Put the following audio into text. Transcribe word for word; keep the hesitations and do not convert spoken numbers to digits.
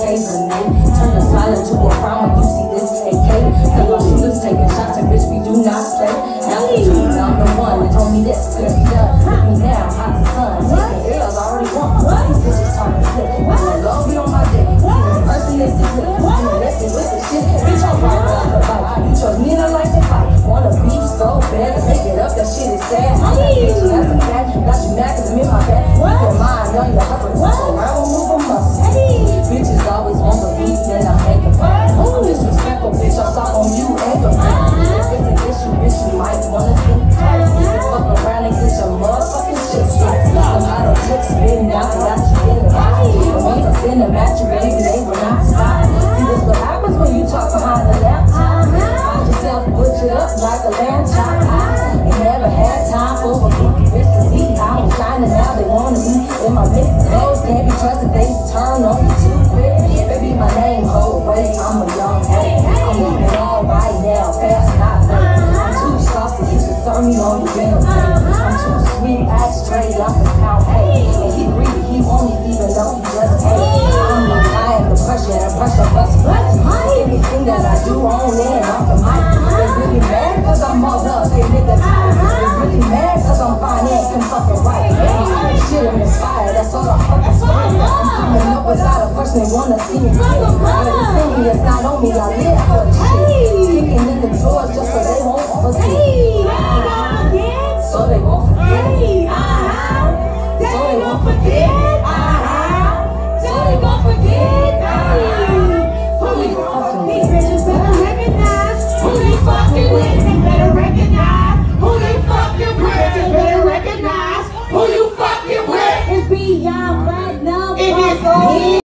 tasing me. Turn the smile into a frown when you see this A K. Cause my shooters taking shots and bitch, we do not play. Now the two, I'm the one that told me this couldn't be done. Look me now, hot as the sun, taking L's, I already won. These bitches talking slick, when the love be on my dick. Person is the clip, I'm investing with the shit. Bitch, I'm right up the bike. You trust me and I like to fight. Wanna beef so bad, to make it up, that shit is sad. I'm that bitch, that's a fact. Got you mad cause I'm in my back. Keep your mind on your hustle, walk around, move a muscle. Bitches always want the beef, then I'm making fun. I'm disrespectful, bitch, I'll stop on you and your friend. If it's an issue, bitch, you might wanna think twice. Fuck around and get your motherfucking shit sliced. I'm out of tips, spitting out, and got you in the body. And once I send them at you, baby, they will not stop. See, this what happens when you talk behind the laptop. Find yourself butchered up like a lamb chop. I ain't never had time for a goofy bitch to see how I'm shining now. They wanna be in my mix. Those can't be trusted, they turn on me too quick. Baby, my name, hold wait, I'm a young hey. I'm moving all right now, fast, not late. I'm too saucy, you can serve me on the dinner plate. I'm too sweet, act straight, I'm a pound hey. And he greedy, he won't even know he just hey. I'm not lying, the pressure and pressure bust flat. Anything that I do on in, off the mic. They really mad cause I'm all up, they nigga tired. They really mad cause I'm fine and can fucking right. Shit, I'm inspired, that's all I fucking spend. I'm coming up without a person they wanna see me. But they see me, it's not on me, I live for the shit. Kicking in the doors just so they won't forget. So they won't forget. So they won't forget.